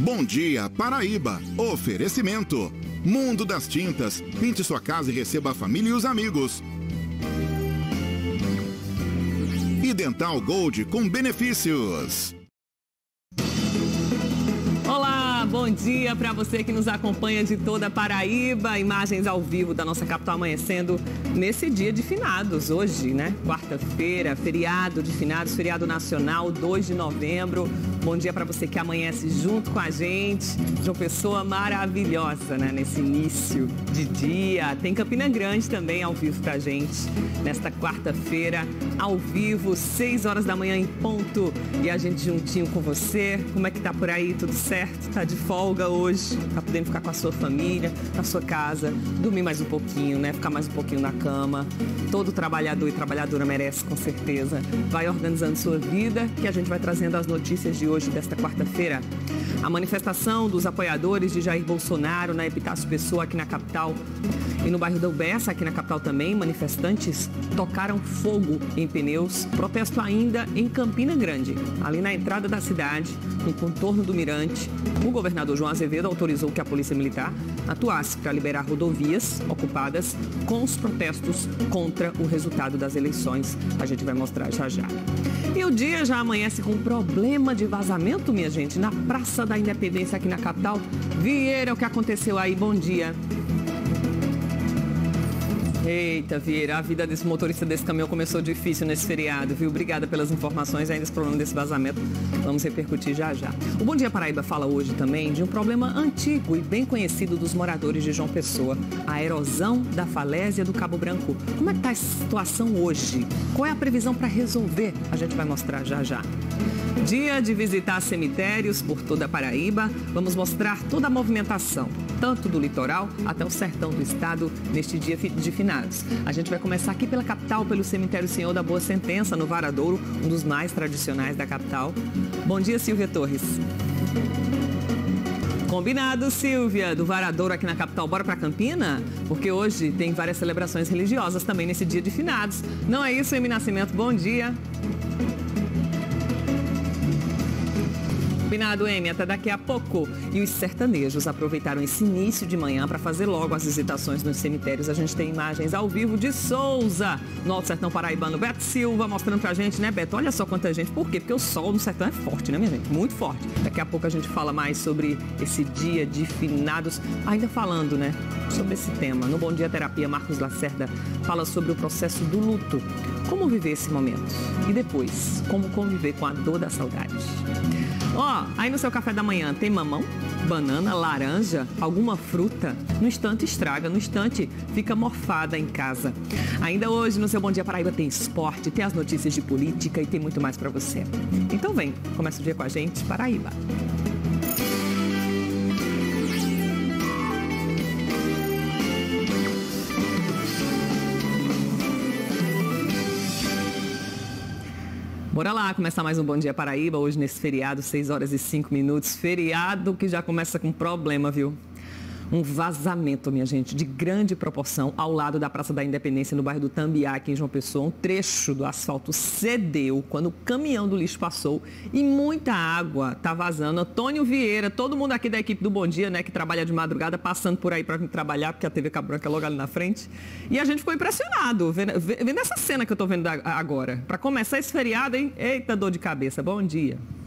Bom dia, Paraíba. Oferecimento. Mundo das Tintas. Pinte sua casa e receba a família e os amigos. E Dental Gold com benefícios. Olá, bom dia para você que nos acompanha de toda a Paraíba. Imagens ao vivo da nossa capital amanhecendo nesse dia de finados, hoje, né? Quarta-feira, feriado de finados, feriado nacional, 2 de novembro. Bom dia para você que amanhece junto com a gente. João Pessoa maravilhosa, né? Nesse início de dia. Tem Campina Grande também ao vivo pra gente. Nesta quarta-feira, ao vivo, 6 horas da manhã em ponto. E a gente juntinho com você. Como é que tá por aí? Tudo certo? Tá de folga hoje? Tá podendo ficar com a sua família, na sua casa, dormir mais um pouquinho, né? Ficar mais um pouquinho na cama. Todo trabalhador e trabalhadora merece, com certeza. Vai organizando sua vida, que a gente vai trazendo as notícias de hoje, desta quarta-feira. A manifestação dos apoiadores de Jair Bolsonaro na Epitácio Pessoa aqui na capital e no bairro da Ubessa, aqui na capital também, manifestantes tocaram fogo em pneus. Protesto ainda em Campina Grande, ali na entrada da cidade, no contorno do Mirante. O governador João Azevedo autorizou que a Polícia Militar atuasse para liberar rodovias ocupadas com os protestos contra o resultado das eleições. A gente vai mostrar já já. E o dia já amanhece com problema de vazamento, minha gente, na Praça da Independência aqui na capital. Vieira, o que aconteceu aí? Bom dia. Eita, Vieira, a vida desse motorista desse caminhão começou difícil nesse feriado, viu? Obrigada pelas informações, ainda esse problema desse vazamento, vamos repercutir já já. O Bom Dia Paraíba fala hoje também de um problema antigo e bem conhecido dos moradores de João Pessoa, a erosão da falésia do Cabo Branco. Como é que está a situação hoje? Qual é a previsão para resolver? A gente vai mostrar já já. Dia de visitar cemitérios por toda a Paraíba, vamos mostrar toda a movimentação, tanto do litoral até o sertão do estado, neste dia de finados. A gente vai começar aqui pela capital, pelo cemitério Senhor da Boa Sentença, no Varadouro, um dos mais tradicionais da capital. Bom dia, Silvia Torres. Combinado, Silvia, do Varadouro aqui na capital. Bora pra Campina? Porque hoje tem várias celebrações religiosas também nesse dia de finados. Não é isso, Emi Nascimento? Bom dia. Combinado, Emi, até daqui a pouco. E os sertanejos aproveitaram esse início de manhã para fazer logo as visitações nos cemitérios. A gente tem imagens ao vivo de Souza, no Alto Sertão Paraibano. Beto Silva mostrando pra gente, né, Beto? Olha só quanta gente. Por quê? Porque o sol no sertão é forte, né, minha gente? Muito forte. Daqui a pouco a gente fala mais sobre esse dia de finados. Ainda falando, né, sobre esse tema. No Bom Dia Terapia, Marcos Lacerda fala sobre o processo do luto. Como viver esse momento? E depois, como conviver com a dor da saudade? Ó, aí no seu café da manhã tem mamão, banana, laranja, alguma fruta? No instante estraga, no instante fica morfada em casa. Ainda hoje no seu Bom Dia Paraíba tem esporte, tem as notícias de política e tem muito mais pra você. Então vem, começa o dia com a gente, Paraíba. Bora lá, começar mais um Bom Dia Paraíba, hoje nesse feriado, 6 horas e 5 minutos. Feriado que já começa com problema, viu? Um vazamento, minha gente, de grande proporção ao lado da Praça da Independência, no bairro do Tambiá, aqui em João Pessoa. Um trecho do asfalto cedeu quando o caminhão do lixo passou e muita água tá vazando. Antônio Vieira, todo mundo aqui da equipe do Bom Dia, né, que trabalha de madrugada, passando por aí para vir trabalhar, porque a TV Cabo Branco é logo ali na frente. E a gente ficou impressionado vendo essa cena que eu tô vendo agora. Para começar esse feriado, hein? Eita, dor de cabeça. Bom dia.